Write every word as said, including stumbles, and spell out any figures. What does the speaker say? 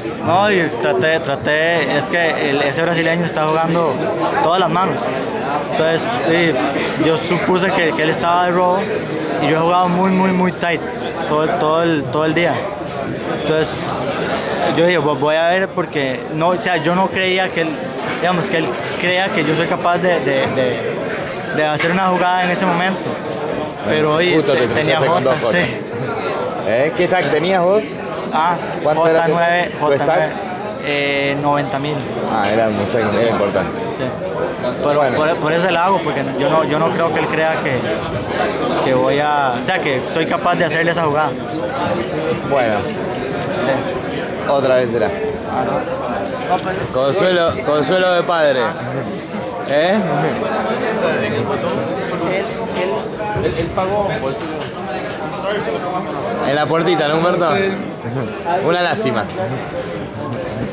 No, y traté, traté, es que el- ese brasileño está jugando todas las manos. Entonces, sí, yo supuse que, que él estaba de robo y yo he jugado muy, muy, muy tight todo, el- todo, el, todo el día. Entonces, yo dije, "Vo- voy a ver porque no, o sea, yo no creía que él, digamos, que él crea que yo soy capaz de, de, de- de hacer una jugada en ese momento. Pero hoy Justo te te- tenía cruzaste con J, dos J. sí. ¿Eh? ¿Qué stack tenías vos? Ah, ¿Cuánto era J tu- nueve, tu J nueve, stack? eh, noventa mil. Ah, era un stack, era importante. Sí. Por, Bueno. por, por eso le hago, porque yo no, yo no creo que él crea que, que voy a. O sea, que soy capaz de hacerle esa jugada. Bueno, otra vez será. Consuelo, consuelo de padre. ¿Eh? Él pagó. En la puertita, ¿no, Humberto? Una lástima.